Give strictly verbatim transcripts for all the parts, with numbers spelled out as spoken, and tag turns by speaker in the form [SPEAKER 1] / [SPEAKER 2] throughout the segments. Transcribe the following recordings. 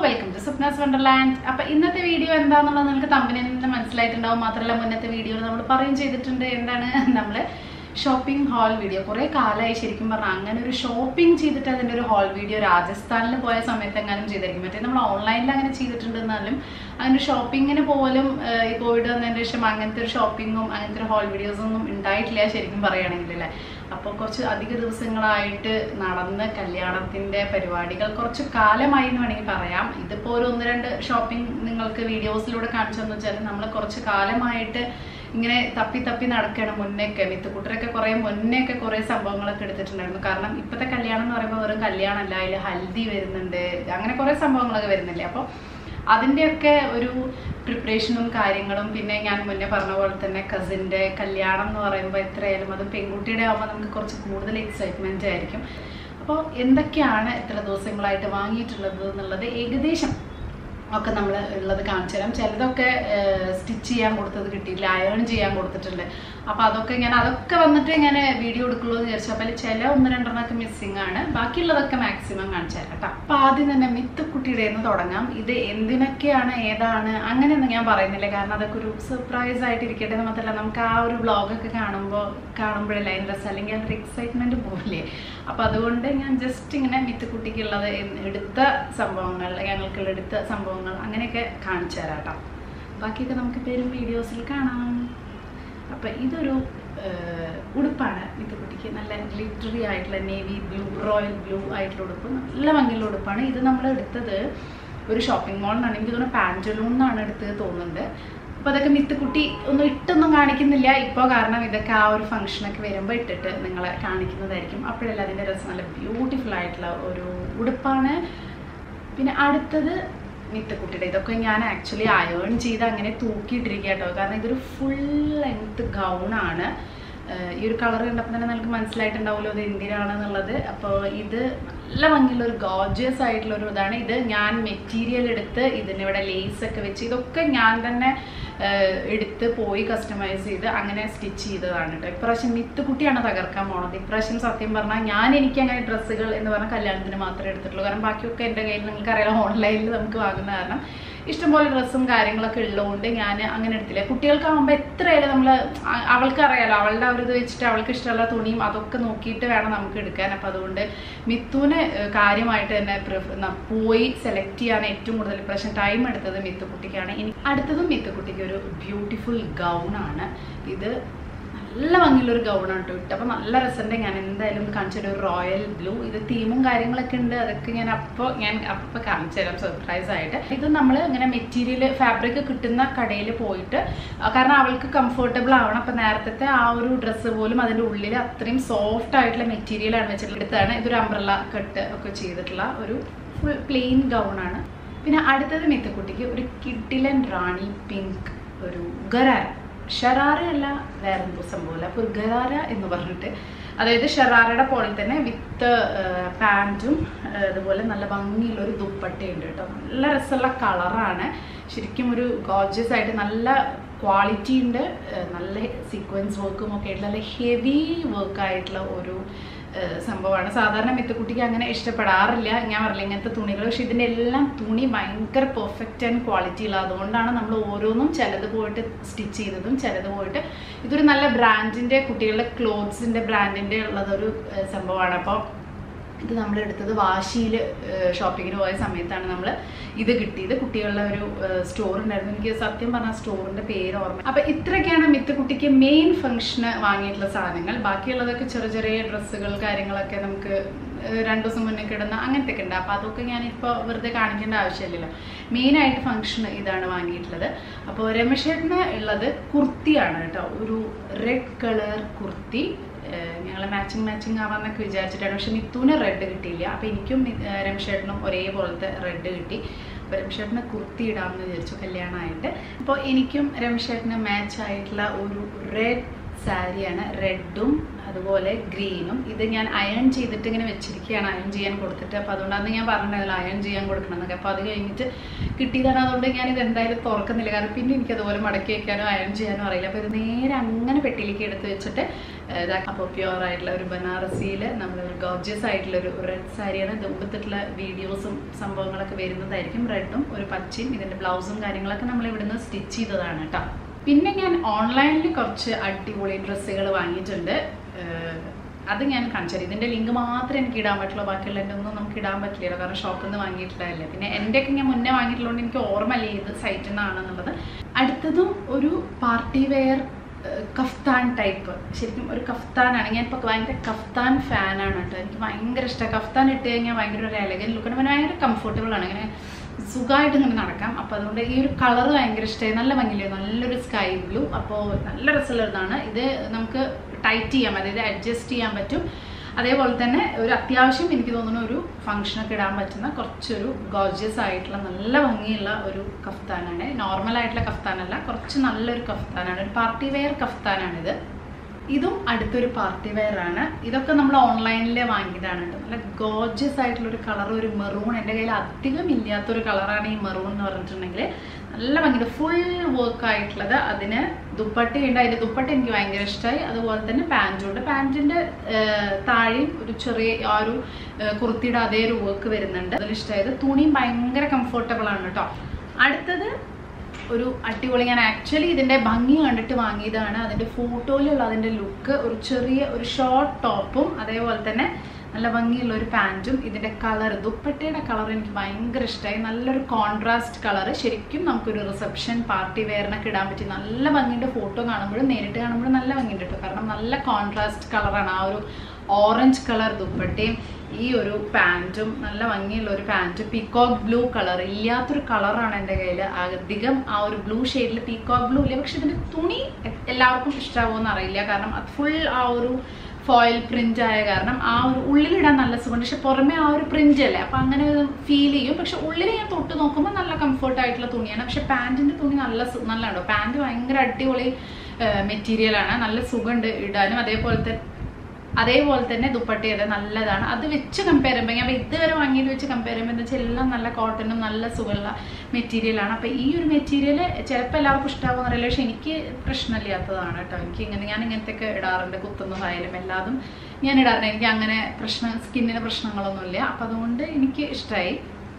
[SPEAKER 1] Welcome to Swapna's Wonderland. അപ്പൊ ഇന്നത്തെ video എന്താണെന്നുള്ളത് നിങ്ങൾക്ക് തമ്മിലിൽ നിന്ന് മനസ്സിലായിട്ടുണ്ടാവും. മാത്രമല്ല മുന്നത്തെ വീഡിയോയിൽ നമ്മൾ പറയും ചെയ്തിട്ടുണ്ട് എന്താണ് നമ്മള് ഷോപ്പിംഗ് ഹാൾ വീഡിയോ. കുറെ കാലമായി ശരിക്കും പറഞ്ഞാൽ അങ്ങനെ ഒരു ഷോപ്പിംഗ് ചെയ്തിട്ട് അതിൻ്റെ ഒരു ഹാൾ വീഡിയോ രാജസ്ഥാനിൽ പോയ സമയത്ത് എങ്ങാനും ചെയ്തായിരിക്കും. മറ്റേ നമ്മൾ ഓൺലൈനിൽ അങ്ങനെ ചെയ്തിട്ടുണ്ടെന്നാലും അങ്ങനെ ഷോപ്പിങ്ങിന് പോലും ഈ കോവിഡ് വന്നതിന് ശേഷം അങ്ങനത്തെ ഒരു ഷോപ്പിങ്ങും അങ്ങനത്തെ ഒരു ഹാൾ വീഡിയോസും ഒന്നും ഉണ്ടായിട്ടില്ല ശരിക്കും പറയുകയാണെങ്കിൽ അല്ലേ. അപ്പോൾ കുറച്ച് അധിക ദിവസങ്ങളായിട്ട് നടന്ന കല്യാണത്തിൻ്റെ പരിപാടികൾ കുറച്ച് കാലമായി എന്ന് വേണമെങ്കിൽ പറയാം. ഇതിപ്പോൾ ഒരു ഒന്ന് രണ്ട് ഷോപ്പിംഗ് നിങ്ങൾക്ക് വീഡിയോസിലൂടെ കാണിച്ചതെന്ന് വെച്ചാൽ നമ്മൾ കുറച്ച് കാലമായിട്ട് ഇങ്ങനെ തപ്പി തപ്പി നടക്കുകയാണ്. മുന്നേക്കെ മിത്തുക്കുട്ടരൊക്കെ കുറേ മുന്നേക്കെ കുറേ സംഭവങ്ങളൊക്കെ എടുത്തിട്ടുണ്ടായിരുന്നു. കാരണം ഇപ്പോഴത്തെ കല്യാണം എന്ന് പറയുമ്പോൾ വെറും കല്യാണമല്ല, അതിൽ ഹൽദി വരുന്നുണ്ട്, അങ്ങനെ കുറേ സംഭവങ്ങളൊക്കെ വരുന്നില്ലേ. അപ്പോൾ അതിൻ്റെയൊക്കെ ഒരു പ്രിപ്പറേഷനും കാര്യങ്ങളും, പിന്നെ ഞാൻ മുന്നേ പറഞ്ഞ പോലെ തന്നെ കസിൻ്റെ കല്യാണം എന്ന് പറയുമ്പോൾ എത്രയായാലും അത് പെൺകുട്ടിയുടെ ആകുമ്പോൾ നമുക്ക് കുറച്ച് കൂടുതൽ എക്സൈറ്റ്മെൻ്റ് ആയിരിക്കും. അപ്പോൾ എന്തൊക്കെയാണ് എത്ര ദിവസങ്ങളായിട്ട് വാങ്ങിയിട്ടുള്ളത് എന്നുള്ളത് ഏകദേശം ഒക്കെ നമ്മൾ ഉള്ളത് കാണിച്ചു തരാം. ചിലതൊക്കെ സ്റ്റിച്ച് ചെയ്യാൻ കൊടുത്തത് കിട്ടിയില്ല, അയൺ ചെയ്യാൻ കൊടുത്തിട്ടുണ്ട്. അപ്പോൾ അതൊക്കെ ഞാൻ അതൊക്കെ വന്നിട്ട് ഞാൻ വീഡിയോ എടുക്കുള്ളൂ എന്ന് വിചാരിച്ചു. അപ്പോൾ ചില ഒന്ന് രണ്ടെണ്ണമൊക്കെ മിസ്സിങ് ആണ്, ബാക്കിയുള്ളതൊക്കെ മാക്സിമം കാണിച്ചു തരാം കേട്ടോ. അപ്പോൾ ആദ്യം തന്നെ മിത്തുക്കുട്ടിയുടെ നിന്ന് തുടങ്ങാം. ഇത് എന്തിനൊക്കെയാണ് ഏതാണ് അങ്ങനെയൊന്നും ഞാൻ പറയുന്നില്ല, കാരണം അതൊക്കെ ഒരു സർപ്രൈസ് ആയിട്ട് ഇരിക്കട്ടെ. മാത്രമല്ല നമുക്ക് ആ ഒരു വ്ളോഗൊക്കെ കാണുമ്പോൾ കാണുമ്പോഴല്ലേ അതിൻ്റെ രസം, അല്ലെങ്കിൽ അതിൻ്റെ എക്സൈറ്റ്മെൻറ്റ് പോകില്ലേ. അപ്പോൾ അതുകൊണ്ട് ഞാൻ ജസ്റ്റ് ഇങ്ങനെ മിത്തുക്കുട്ടിക്കുള്ളത് എടുത്ത സംഭവങ്ങൾ, ഞങ്ങൾക്കുള്ള എടുത്ത സംഭവങ്ങൾ അങ്ങനെയൊക്കെ കാണിച്ചു തരാം കേട്ടോ. ബാക്കിയൊക്കെ നമുക്ക് പേരും വീഡിയോസിൽ കാണാം. അപ്പം ഇതൊരു ഉടുപ്പാണ് മിത്തുക്കുട്ടിക്ക്, നല്ല ഗ്ലിറ്ററി ആയിട്ടുള്ള നേവി ബ്ലൂ, റോയൽ ബ്ലൂ ആയിട്ടുള്ള ഉടുപ്പ്, നല്ല ഭംഗിയുള്ള ഉടുപ്പാണ്. ഇത് നമ്മൾ എടുത്തത് ഒരു ഷോപ്പിംഗ് മോളിനാണ്, എനിക്ക് തോന്നുന്നു പാൻറ്റലൂണിനാണ് എടുത്തത് തോന്നുന്നുണ്ട്. അപ്പോൾ അതൊക്കെ മിത്തുക്കുട്ടി ഒന്നും ഇട്ടൊന്നും കാണിക്കുന്നില്ല ഇപ്പോൾ, കാരണം ഇതൊക്കെ ആ ഒരു ഫംഗ്ഷനൊക്കെ വരുമ്പോൾ ഇട്ടിട്ട് നിങ്ങളെ കാണിക്കുന്നതായിരിക്കും. അപ്പോഴല്ല അതിൻ്റെ രസം. നല്ല ബ്യൂട്ടിഫുൾ ആയിട്ടുള്ള ഒരു ഉടുപ്പാണ്. പിന്നെ അടുത്തത് മിത്തുക്കുട്ടിയുടെ, ഇതൊക്കെ ഞാൻ ആക്ച്വലി അയേൺ ചെയ്ത് അങ്ങനെ തൂക്കിയിട്ടിരിക്കുക കേട്ടോ, കാരണം ഇതൊരു ഫുൾ ലെങ്ത് ഗൗണാണ്. ഈ ഒരു കളർ കണ്ടപ്പോൾ തന്നെ നമുക്ക് മനസ്സിലായിട്ടുണ്ടാവുമല്ലോ ഇത് എന്തിനാണെന്നുള്ളത്. അപ്പോൾ ഇത് നല്ല ഭംഗിയുള്ള ഒരു ഗോർജിയസ് ആയിട്ടുള്ള ഒരു ഇതാണ്. ഇത് ഞാൻ മെറ്റീരിയൽ എടുത്ത് ഇതിനിവിടെ ലേസൊക്കെ വെച്ച് ഇതൊക്കെ ഞാൻ തന്നെ എടുത്ത് പോയി കസ്റ്റമൈസ് ചെയ്ത് അങ്ങനെ സ്റ്റിച്ച് ചെയ്തതാണ് കേട്ടോ. ഇപ്രാവശ്യം മിത്തുക്കുട്ടിയാണ് തകർക്കാൻ പോണത്. ഇപ്രാവശ്യം സത്യം പറഞ്ഞാൽ ഞാൻ എനിക്ക് അങ്ങനെ ഡ്രസ്സുകൾ എന്ന് പറഞ്ഞാൽ കല്യാണത്തിന് മാത്രമേ എടുത്തിട്ടുള്ളൂ, കാരണം ബാക്കിയൊക്കെ എൻ്റെ കയ്യിൽ നിങ്ങൾക്കറിയാം ഓൺലൈനിൽ നമുക്ക് വാങ്ങുന്ന കാരണം ഇഷ്ടംപോലെ ഡ്രസ്സും കാര്യങ്ങളൊക്കെ ഉള്ളതുകൊണ്ട് ഞാൻ അങ്ങനെ എടുത്തില്ല. കുട്ടികൾക്കാകുമ്പോൾ എത്രയായാലും നമ്മൾ അവൾക്ക് അറിയാലോ, അവളുടെ ഒരു ഇത് വെച്ചിട്ട് അവൾക്ക് ഇഷ്ടമുള്ള തുണിയും അതൊക്കെ നോക്കിയിട്ട് വേണം നമുക്ക് എടുക്കാൻ. അപ്പം അതുകൊണ്ട് മിത്തുവിന് കാര്യമായിട്ട് തന്നെ പോയി സെലക്ട് ചെയ്യാൻ ഏറ്റവും കൂടുതൽ ഇപ്രാവശ്യം ടൈം എടുത്തത് മിത്തുക്കുട്ടിക്കാണ്. ഇനി അടുത്തതും മിത്തുക്കുട്ടിക്ക് ഒരു ബ്യൂട്ടിഫുൾ ഗൗണാണ്. ഇത് നല്ല ഭംഗിയുള്ളൊരു ഗൗണാണ് കേട്ടോ ഇട്ട്. അപ്പോൾ നല്ല രസമുണ്ട്. ഞാൻ എന്തായാലും കാണിച്ചൊരു ഒരു റോയൽ ബ്ലൂ, ഇത് തീമും കാര്യങ്ങളൊക്കെ ഉണ്ട്, അതൊക്കെ ഞാൻ അപ്പോൾ ഞാൻ അപ്പോൾ കാണിച്ചു തരാം സർപ്രൈസ് ആയിട്ട്. ഇത് നമ്മൾ ഇങ്ങനെ മെറ്റീരിയൽ ഫാബ്രിക് കിട്ടുന്ന കടയിൽ പോയിട്ട്, കാരണം അവൾക്ക് കംഫർട്ടബിൾ ആവണം. അപ്പോൾ നേരത്തെ ആ ഒരു ഡ്രസ്സ് പോലും അതിൻ്റെ ഉള്ളിൽ അത്രയും സോഫ്റ്റ് ആയിട്ടുള്ള മെറ്റീരിയലാണ് വെച്ചിട്ട് എടുത്താണ്. ഇതൊരു അംബ്രല്ല കട്ട് ഒക്കെ ചെയ്തിട്ടുള്ള ഒരു ഫുൾ പ്ലെയിൻ ഗൗണാണ്. പിന്നെ അടുത്തത് മിത്തുക്കുട്ടിക്ക് ഒരു കിഡിലൻ റാണി പിങ്ക് ഒരു ഗരാര, ഷറാറ അല്ല വേറെന്തോ സംഭവമല്ല, അപ്പോൾ ഒരു ഗരാര എന്ന് പറഞ്ഞിട്ട്, അതായത് ഷറാറയുടെ പോലെ തന്നെ വിത്ത് പാൻറ്റും അതുപോലെ നല്ല ഭംഗിയുള്ള ഒരു ദുപ്പട്ടയുണ്ട് കേട്ടോ. നല്ല രസമുള്ള കളറാണ്, ശരിക്കും ഒരു ഗോർജിയസ് ആയിട്ട് നല്ല ക്വാളിറ്റി ഉണ്ട്. നല്ല സീക്വൻസ് വർക്കും ഒക്കെ ആയിട്ടുള്ള നല്ല ഹെവി വർക്കായിട്ടുള്ള ഒരു സംഭവമാണ്. സാധാരണ മിത്തുക്കുട്ടിക്ക് അങ്ങനെ ഇഷ്ടപ്പെടാറില്ല, ഞാൻ പറഞ്ഞില്ല ഇങ്ങനത്തെ തുണികൾ. പക്ഷെ ഇതിൻ്റെ എല്ലാം തുണി ഭയങ്കര പെർഫെക്റ്റ് ആൻഡ് ക്വാളിറ്റി ഉള്ള, അതുകൊണ്ടാണ് നമ്മൾ ഓരോന്നും ചിലത് പോയിട്ട് സ്റ്റിച്ച് ചെയ്തതും ചിലത് പോയിട്ട്. ഇതൊരു നല്ല ബ്രാൻഡിൻ്റെ, കുട്ടികളുടെ ക്ലോത്ത്സിൻ്റെ ബ്രാൻഡിൻ്റെ ഉള്ളതൊരു സംഭവമാണ്. അപ്പോൾ ഇത് നമ്മൾ എടുത്തത് വാശിയിൽ ഷോപ്പിങ്ങിന് പോയ സമയത്താണ് നമ്മൾ ഇത് കിട്ടിയത്. കുട്ടികളുടെ ഒരു സ്റ്റോർ ഉണ്ടായിരുന്നു, എനിക്ക് സത്യം പറഞ്ഞാൽ സ്റ്റോറിൻ്റെ പേര് ഓർമ്മ. അപ്പോൾ ഇത്രയൊക്കെയാണ് മിത്തുക്കുട്ടിക്ക് മെയിൻ ഫംഗ്ഷന് വാങ്ങിയിട്ടുള്ള സാധനങ്ങൾ. ബാക്കിയുള്ളതൊക്കെ ചെറിയ ചെറിയ ഡ്രസ്സുകൾ കാര്യങ്ങളൊക്കെ നമുക്ക് രണ്ടു ദിവസം മുന്നേ കിടന്ന അങ്ങനത്തെ ഒക്കെ ഉണ്ട്. അപ്പോൾ അതൊക്കെ ഞാനിപ്പോൾ വെറുതെ കാണിക്കേണ്ട ആവശ്യമില്ലല്ലോ. മെയിനായിട്ട് ഫംഗ്ഷന് ഇതാണ് വാങ്ങിയിട്ടുള്ളത്. അപ്പോൾ രമേശേട്ടന് ഉള്ളത് കുർത്തിയാണ് കേട്ടോ, ഒരു റെഡ് കളർ കുർത്തി. ഞങ്ങൾ മാച്ചിങ് മാച്ചിങ് ആവാന്നൊക്കെ വിചാരിച്ചിട്ടാണ്, പക്ഷെ മിത്തുവിന് റെഡ് കിട്ടിയില്ല. അപ്പോൾ എനിക്കും രമേശേട്ടനും ഒരേപോലത്തെ റെഡ് കിട്ടി. അപ്പോൾ രമേശേട്ടന് കുർത്തി ഇടാമെന്ന് വിചാരിച്ചു കല്യാണമായിട്ട്. അപ്പോൾ എനിക്കും രമേശേട്ടന് മാച്ച് ആയിട്ടുള്ള ഒരു റെഡ് സാരിയാണ്, റെഡും അതുപോലെ ഗ്രീനും. ഇത് ഞാൻ അയൺ ചെയ്തിട്ട് ഇങ്ങനെ വെച്ചിരിക്കുകയാണ്, അയൺ ചെയ്യാൻ കൊടുത്തിട്ട്. അപ്പോൾ അതുകൊണ്ടാണ് ഞാൻ പറഞ്ഞിട്ടുണ്ടല്ലോ അയൺ ചെയ്യാൻ കൊടുക്കണം എന്നൊക്കെ. അപ്പോൾ അത് കഴിഞ്ഞിട്ട് കിട്ടിയതാണ്. അതുകൊണ്ട് ഞാനിത് എന്തായാലും തുറക്കുന്നില്ല, കാരണം പിന്നെ എനിക്കതുപോലെ മടക്കി വയ്ക്കാനോ അയൺ ചെയ്യാനോ അറിയില്ല. അപ്പോൾ ഇത് നേരെ അങ്ങനെ പെട്ടിയിലേക്ക് എടുത്ത് വെച്ചിട്ട് ഇതാക്കി. അപ്പോൾ പ്യുവർ ആയിട്ടുള്ള ഒരു ബനാറസിയിൽ നമ്മളൊരു ഗോർജിയസ് ആയിട്ടുള്ളൊരു റെഡ് സാരിയാണ്. ഇത് ഉടുത്തിട്ടുള്ള വീഡിയോസും സംഭവങ്ങളൊക്കെ വരുന്നതായിരിക്കും. റെഡും ഒരു പച്ചയും, ഇതിൻ്റെ ബ്ലൗസും കാര്യങ്ങളൊക്കെ നമ്മൾ ഇവിടുന്ന് സ്റ്റിച്ച് ചെയ്തതാണ് കേട്ടോ. പിന്നെ ഞാൻ ഓൺലൈനിൽ കുറച്ച് അടിപൊളി ഡ്രസ്സുകൾ വാങ്ങിയിട്ടുണ്ട്. അത് ഞാൻ കാണിച്ചത്. ഇതിൻ്റെ ലിങ്ക് മാത്രമേ എനിക്ക് ഇടാൻ പറ്റുള്ളൂ, ബാക്കിയുള്ള എൻ്റെ ഒന്നും നമുക്ക് ഇടാൻ പറ്റില്ലല്ലോ, കാരണം ഷോപ്പിൽ നിന്ന് വാങ്ങിയിട്ടുള്ളതല്ലേ. പിന്നെ എൻ്റെയൊക്കെ ഞാൻ മുന്നേ വാങ്ങിയിട്ടുള്ളതുകൊണ്ട് എനിക്ക് ഓർമ്മയില്ല ഏത് സൈറ്റിൽ നിന്നാണെന്നുള്ളത്. അടുത്തതും ഒരു പാർട്ടി വെയർ കഫ്താൻ ടൈപ്പ്. ശരിക്കും ഒരു കഫ്താനാണ്. ഞാനിപ്പോൾ ഭയങ്കര കഫ്താൻ ഫാനാണ് കേട്ടോ. എനിക്ക് ഭയങ്കര ഇഷ്ടമാണ്. കഫ്താൻ ഇട്ട് കഴിഞ്ഞാൽ ഭയങ്കര ഒരു എലഗൻ ലുക്കാണ്, പിന്നെ ഭയങ്കര കംഫർട്ടബിൾ ആണ്, ഇങ്ങനെ സുഖമായിട്ട് ഇങ്ങനെ നടക്കാം. അപ്പോൾ അതുകൊണ്ട് ഈ ഒരു കളർ ഭയങ്കര ഇഷ്ടമായി. നല്ല ഭംഗിയില്ലേ, നല്ലൊരു സ്കൈ ബ്ലൂ. അപ്പോൾ നല്ല രസമുള്ളതാണ്. ഇത് നമുക്ക് ടൈറ്റ് ചെയ്യാം, അതായത് അഡ്ജസ്റ്റ് ചെയ്യാൻ പറ്റും. അതേപോലെ തന്നെ ഒരു അത്യാവശ്യം എനിക്ക് തോന്നുന്ന ഒരു ഫംഗ്ഷനൊക്കെ ഇടാൻ പറ്റുന്ന കുറച്ചൊരു ഗോർജിയസ് ആയിട്ടുള്ള നല്ല ഭംഗിയുള്ള ഒരു കഫ്താനാണ്. നോർമൽ ആയിട്ടുള്ള കഫ്താനല്ല, കുറച്ച് നല്ലൊരു കഫ്താനാണ്, ഒരു പാർട്ടി വെയർ കഫ്താനാണിത്. ഇതും അടുത്തൊരു പാർട്ടി വെയർ ആണ്. ഇതൊക്കെ നമ്മൾ ഓൺലൈനിൽ വാങ്ങിയതാണ് കേട്ടോ. നല്ല ഗോർജിയസ് ആയിട്ടുള്ളൊരു കളർ, ഒരു മെറൂൺ. എൻ്റെ കയ്യിൽ അധികം ഇല്ലാത്തൊരു കളറാണ് ഈ മെറൂൺ എന്ന് പറഞ്ഞിട്ടുണ്ടെങ്കിൽ. നല്ല ഭംഗിയുടെ ഫുൾ വർക്ക് ആയിട്ടുള്ളത്. അതിന് ദുപ്പട്ടയുണ്ട്. അതിൻ്റെ ദുപ്പട്ട എനിക്ക് ഭയങ്കര ഇഷ്ടമായി. അതുപോലെ തന്നെ പാൻറ്റുണ്ട്. പാൻറ്റിൻ്റെ താഴെയും ഒരു ചെറിയ ആ ഒരു കുർത്തിയുടെ അതേ ഒരു വർക്ക് വരുന്നുണ്ട്. അതിലിഷ്ടമായത്. തുണിയും ഭയങ്കര കംഫർട്ടബിൾ ആണ് കേട്ടോ. അടുത്തത് ഒരു അടിപൊളി, ഞാൻ ആക്ച്വലി ഇതിൻ്റെ ഭംഗി കണ്ടിട്ട് വാങ്ങിയതാണ്. അതിൻ്റെ ഫോട്ടോയിലുള്ള അതിൻ്റെ ലുക്ക് ഒരു ചെറിയ ഒരു ഷോർട്ട് ടോപ്പും അതേപോലെ തന്നെ നല്ല ഭംഗിയുള്ള ഒരു പാൻറ്റും. ഇതിൻ്റെ കളർ, ദുപ്പട്ടയുടെ കളർ എനിക്ക് ഭയങ്കര ഇഷ്ടമായി. നല്ലൊരു കോൺട്രാസ്റ്റ് കളർ. ശരിക്കും നമുക്കൊരു റിസപ്ഷൻ പാർട്ടി വെയറിനൊക്കെ ഇടാൻ പറ്റി നല്ല ഭംഗിയുണ്ട്. ഫോട്ടോ കാണുമ്പോഴും നേരിട്ട് കാണുമ്പോഴും നല്ല ഭംഗിയുണ്ട് കേട്ടോ. കാരണം നല്ല കോൺട്രാസ്റ്റ് കളറാണ്. ആ ഒരു ഓറഞ്ച് കളർ ദുപ്പട്ടയും ഈ ഒരു പാൻറ്റും നല്ല ഭംഗിയുള്ള ഒരു പാൻറ്റ്. പീക്കോക്ക് ബ്ലൂ കളർ, ഇല്ലാത്തൊരു കളറാണ് എൻ്റെ കയ്യിൽ. അധികം ആ ഒരു ബ്ലൂ ഷെയ്ഡിൽ പീക്കോക്ക് ബ്ലൂ ഇല്ല. പക്ഷെ ഇതിൻ്റെ തുണി എല്ലാവർക്കും ഇഷ്ടമാവുമെന്ന് അറിയില്ല, കാരണം അത് ഫുൾ ആ ഒരു ഫോയിൽ പ്രിന്റ് ആയ കാരണം ആ ഒരു ഉള്ളിലിടാൻ നല്ല സുഖമുണ്ട്. പക്ഷെ പുറമെ ആ ഒരു പ്രിന്റ് അല്ലേ, അപ്പം അങ്ങനെ ഫീൽ ചെയ്യും. പക്ഷെ ഉള്ളിൽ ഞാൻ തൊട്ട് നോക്കുമ്പോൾ നല്ല കംഫർട്ട് ആയിട്ടുള്ള തുണിയാണ്. പക്ഷെ പാൻറ്റിൻ്റെ തുണി നല്ല നല്ലതാണോ. പാൻറ്റ് ഭയങ്കര അടിപൊളി മെറ്റീരിയലാണ്, നല്ല സുഖമുണ്ട് ഇടാനും. അതേപോലെ തന്നെ അതേപോലെ തന്നെ ദുപ്പട്ടയുടെ നല്ലതാണ്. അത് വെച്ച് കമ്പയർ ചെയ്യുമ്പോൾ ഞാൻ ഇതുവരെ വാങ്ങിയത് വെച്ച് കമ്പയർ ചെയ്യുമ്പോൾ എന്താ വെച്ചാൽ എല്ലാം നല്ല കോട്ടണും നല്ല സുഖമുള്ള മെറ്റീരിയലാണ്. അപ്പോൾ ഈ ഒരു മെറ്റീരിയൽ ചിലപ്പോൾ എല്ലാവർക്കും ഇഷ്ടമാകുമെന്ന് അറിയില്ല, പക്ഷെ എനിക്ക് പ്രശ്നമില്ലാത്തതാണ് കേട്ടോ. എനിക്ക് ഇങ്ങനെ ഞാൻ ഇങ്ങനത്തെയൊക്കെ ഇടാറുണ്ട്, കുത്തുന്നതായാലും എല്ലാതും ഞാൻ ഇടാറുണ്ട്. എനിക്ക് അങ്ങനെ പ്രശ്നം സ്കിന്നിന് പ്രശ്നങ്ങളൊന്നുമില്ല. അപ്പം അതുകൊണ്ട് എനിക്ക് ഇഷ്ടമായി.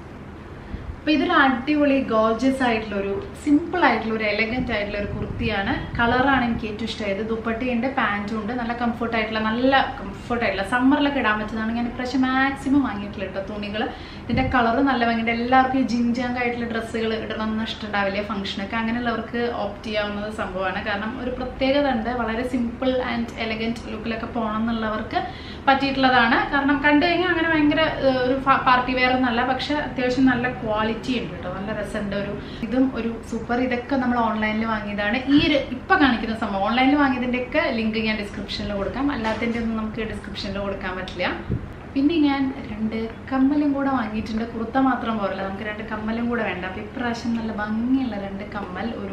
[SPEAKER 1] അപ്പോൾ ഇതൊരു അടിപൊളി ഗോർജിയസ് ആയിട്ടുള്ളൊരു സിമ്പിൾ ആയിട്ടുള്ള ഒരു എലഗൻറ്റ് ആയിട്ടുള്ള ഒരു കുർത്തിയാണ്. കളറാണ് എനിക്ക് ഏറ്റവും ഇഷ്ടമായത്. ദുപ്പട്ടയുണ്ട്, പാൻറ്റും ഉണ്ട്. നല്ല കംഫർട്ട് ആയിട്ടുള്ള നല്ല കംഫർട്ട് ആയിട്ടുള്ള സമ്മറിലൊക്കെ ഇടാൻ പറ്റുന്നതാണ്. ഞാൻ ഇപ്രാവശ്യം മാക്സിമം വാങ്ങിയിട്ടില്ല കേട്ടോ തുണികൾ. ഇതിൻ്റെ കളറ് നല്ല ഭംഗിയുണ്ട്. എല്ലാവർക്കും ഈ ജിൻജാങ് ആയിട്ടുള്ള ഡ്രസ്സുകൾ ഇടണമെന്ന് ഇഷ്ടമുണ്ടാവില്ലേ ഫംഗ്ഷനൊക്കെ, അങ്ങനെയുള്ളവർക്ക് ഓപ്റ്റ് ചെയ്യാവുന്നത് സംഭവമാണ്. കാരണം ഒരു പ്രത്യേകത ഉണ്ട്, വളരെ സിമ്പിൾ ആൻഡ് എലഗൻറ്റ് ലുക്കിലൊക്കെ പോകണം എന്നുള്ളവർക്ക് പറ്റിയിട്ടുള്ളതാണ്. കാരണം കണ്ടു കഴിഞ്ഞാൽ അങ്ങനെ ഭയങ്കര ഒരു പാർട്ടി വെയർ ഒന്നല്ല, പക്ഷെ അത്യാവശ്യം നല്ല ക്വാളിറ്റി ഉണ്ട് കേട്ടോ. നല്ല രസമുണ്ട്. ഒരു ഇതും ഒരു സൂപ്പർ. ഇതൊക്കെ നമ്മൾ ഓൺലൈനിൽ വാങ്ങിയതാണ്. ഈ ഒരു ഇപ്പം കാണിക്കുന്ന സംഭവം ഓൺലൈനിൽ വാങ്ങിയതിൻ്റെയൊക്കെ ലിങ്ക് ഞാൻ ഡിസ്ക്രിപ്ഷനിൽ കൊടുക്കാം. അല്ലാത്തതിൻ്റെ ഒന്നും നമുക്ക് ഡിസ്ക്രിപ്ഷനിൽ കൊടുക്കാൻ പറ്റില്ല. പിന്നെ ഞാൻ രണ്ട് കമ്മലും കൂടെ വാങ്ങിയിട്ടുണ്ട്. കുർത്ത മാത്രം പോരല്ല, നമുക്ക് രണ്ട് കമ്മലും കൂടെ വേണ്ട. അപ്പോൾ ഇപ്രാവശ്യം നല്ല ഭംഗിയുള്ള രണ്ട് കമ്മൽ ഒരു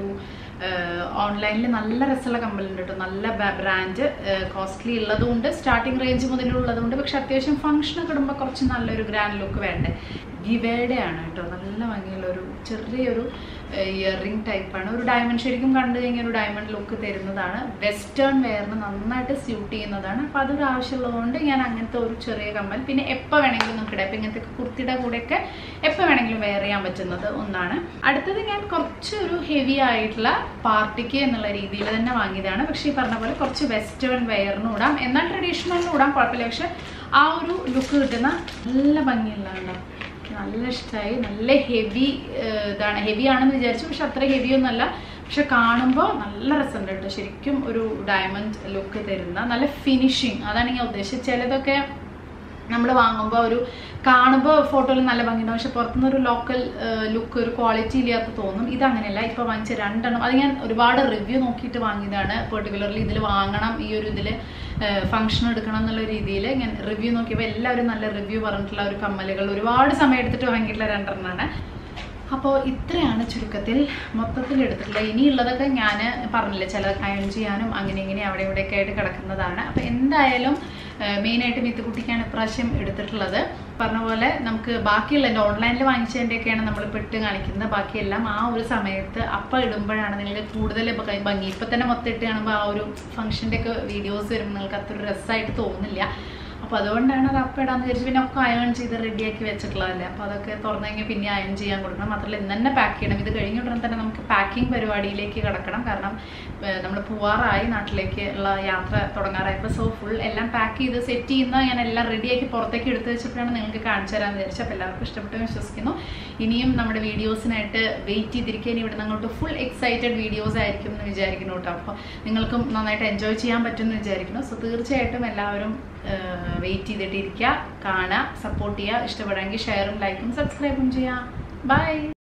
[SPEAKER 1] ഓൺലൈനിൽ നല്ല രസമുള്ള കമ്മലുണ്ട് കേട്ടോ. നല്ല ബ്രാൻഡ്, കോസ്റ്റ്ലി ഉള്ളതുകൊണ്ട് സ്റ്റാർട്ടിങ് റേഞ്ച് മുതലുള്ളതുകൊണ്ട്, പക്ഷെ അത്യാവശ്യം ഫംഗ്ഷനൊക്കെ ഇടുമ്പോൾ കുറച്ച് നല്ലൊരു ഗ്രാൻഡ് ലുക്ക് വേണ്ടേ. ഗിവേയുടെ ആണ് കേട്ടോ. നല്ല ഭംഗിയുള്ള ഒരു ചെറിയൊരു ഇയർ റിംഗ് ടൈപ്പാണ്. ഒരു ഡയമണ്ട് ശരിക്കും കണ്ടു കഴിഞ്ഞാൽ ഒരു ഡയമണ്ട് ലുക്ക് തരുന്നതാണ്. വെസ്റ്റേൺ വെയറിന് നന്നായിട്ട് സ്യൂട്ട് ചെയ്യുന്നതാണ്. അപ്പോൾ അതൊരു ആവശ്യമുള്ളതുകൊണ്ട് ഞാൻ അങ്ങനത്തെ ഒരു ചെറിയ കമ്മൽ. പിന്നെ എപ്പോൾ വേണമെങ്കിലും നമുക്ക് ഇടാം. ഇപ്പം ഇങ്ങനത്തെ കുർത്തിയുടെ കൂടെയൊക്കെ എപ്പോൾ വേണമെങ്കിലും വെയർ ചെയ്യാൻ പറ്റുന്നത് ഒന്നാണ്. അടുത്തത് ഞാൻ കുറച്ചൊരു ഹെവി ആയിട്ടുള്ള പാർട്ടിക്ക് എന്നുള്ള രീതിയിൽ തന്നെ വാങ്ങിയതാണ്. പക്ഷേ ഈ പറഞ്ഞ പോലെ കുറച്ച് വെസ്റ്റേൺ വെയറിനും ഇടാം, എന്നാൽ ട്രഡീഷണലിനും ഇടാം, കുഴപ്പമില്ല. പക്ഷെ ആ ഒരു ലുക്ക് കിട്ടുന്ന നല്ല ഭംഗിയുള്ളതാണ്. നല്ല ഇഷ്ടമായി. നല്ല ഹെവി ഇതാണ്. ഹെവി ആണെന്ന് വിചാരിച്ചു, പക്ഷെ അത്ര ഹെവി ഒന്നുമല്ല. പക്ഷെ കാണുമ്പോൾ നല്ല രസമുണ്ട് കേട്ടോ. ശരിക്കും ഒരു ഡയമണ്ട് ലുക്ക് തരുന്ന നല്ല ഫിനിഷിങ്, അതാണ് ഞാൻ ഉദ്ദേശിച്ചത്. ചിലതൊക്കെ നമ്മൾ വാങ്ങുമ്പോൾ ഒരു കാണുമ്പോൾ ഫോട്ടോയിൽ നല്ല ഭംഗിയുണ്ടാവും, പക്ഷെ പുറത്തുനിന്ന് ഒരു ലോക്കൽ ലുക്ക്, ഒരു ക്വാളിറ്റി ഇല്ലാത്ത തോന്നും. ഇതങ്ങനെയല്ല. ഇപ്പോൾ വാങ്ങിച്ച രണ്ടെണ്ണം അത് ഞാൻ ഒരുപാട് റിവ്യൂ നോക്കിയിട്ട് വാങ്ങിയതാണ്. പെർട്ടിക്കുലർലി ഇതിൽ വാങ്ങണം, ഈ ഒരു ഇതിൽ ഫംഗ്ഷൻ എടുക്കണം എന്നുള്ള രീതിയിൽ ഞാൻ റിവ്യൂ നോക്കിയപ്പോൾ എല്ലാവരും നല്ല റിവ്യൂ പറഞ്ഞിട്ടുള്ള ഒരു കമ്മലുകൾ ഒരുപാട് സമയം എടുത്തിട്ട് വാങ്ങിയിട്ടുള്ള രണ്ടെണ്ണമാണ്. അപ്പോൾ ഇത്രയാണ് ചുരുക്കത്തിൽ മൊത്തത്തിൽ എടുത്തിട്ടുള്ളത്. ഇനിയുള്ളതൊക്കെ ഞാൻ പറഞ്ഞില്ലേ, ചില അയൺ ചെയ്യാനും അങ്ങനെ ഇങ്ങനെ അവിടെ ഇവിടെയൊക്കെ ആയിട്ട് കിടക്കുന്നതാണ്. അപ്പോൾ എന്തായാലും മെയിനായിട്ട് മിത്തുക്കുട്ടിക്കാണ് ഇപ്രാവശ്യം എടുത്തിട്ടുള്ളത്. പറഞ്ഞ പോലെ നമുക്ക് ബാക്കിയുള്ള എൻ്റെ ഓൺലൈനിൽ വാങ്ങിച്ചതിൻ്റെയൊക്കെയാണ് നമ്മൾ പെട്ട് കാണിക്കുന്നത്. ബാക്കിയെല്ലാം ആ ഒരു സമയത്ത് അപ്പം ഇടുമ്പോഴാണ് നിങ്ങൾക്ക് കൂടുതൽ ഭംഗി. ഇപ്പം തന്നെ മൊത്തം ഇട്ട് കാണുമ്പോൾ ആ ഒരു ഫംഗ്ഷൻ്റെ ഒക്കെ വീഡിയോസ് വരുമ്പോൾ നിങ്ങൾക്ക് അത്ര രസമായിട്ട് തോന്നില്ല. അപ്പോൾ അതുകൊണ്ടാണ് അത് അപ്പം ഇടാന്ന് വിചാരിച്ചു. പിന്നെ ഒക്കെ അയൺ ചെയ്ത് റെഡിയാക്കി വെച്ചിട്ടുള്ളതല്ലേ, അപ്പോൾ അതൊക്കെ തുറന്നു കഴിഞ്ഞാൽ പിന്നെ അയൺ ചെയ്യാൻ കൊടുക്കണം. മാത്രമല്ല ഇന്ന് തന്നെ പാക്ക് ചെയ്യണം. ഇത് കഴിഞ്ഞ ഉടനെ തന്നെ നമുക്ക് പാക്കിംഗ് പരിപാടിയിലേക്ക് കിടക്കണം. കാരണം നമ്മൾ പോവാറായി, നാട്ടിലേക്ക് ഉള്ള യാത്ര തുടങ്ങാറായപ്പോൾ. സോ ഫുൾ എല്ലാം പാക്ക് ചെയ്ത് സെറ്റ് ചെയ്യുന്ന ഞാൻ എല്ലാം റെഡിയാക്കി പുറത്തേക്ക് എടുത്ത് വെച്ചപ്പോഴാണ് നിങ്ങൾക്ക് കാണിച്ചു തരാമെന്ന് വിചാരിച്ചു. അപ്പോൾ എല്ലാവർക്കും ഇഷ്ടപ്പെട്ടു വിശ്വസിക്കുന്നു. ഇനിയും നമ്മുടെ വീഡിയോസിനായിട്ട് വെയിറ്റ് ചെയ്തിരിക്കുക. ഇനി ഇവിടെ നിങ്ങോട്ട് ഫുൾ എക്സൈറ്റഡ് വീഡിയോസ് ആയിരിക്കും എന്ന് വിചാരിക്കുന്നു കേട്ടോ. അപ്പോൾ നിങ്ങൾക്കും നന്നായിട്ട് എൻജോയ് ചെയ്യാൻ പറ്റുമെന്ന് വിചാരിക്കുന്നു. സോ തീർച്ചയായിട്ടും എല്ലാവരും വെയിറ്റ് ചെയ്തിട്ടിരിക്കുക, കാണുക, സപ്പോർട്ട് ചെയ്യുക. ഇഷ്ടപ്പെടുമെങ്കിൽ ഷെയറും ലൈക്കും സബ്സ്ക്രൈബും ചെയ്യുക. ബൈ.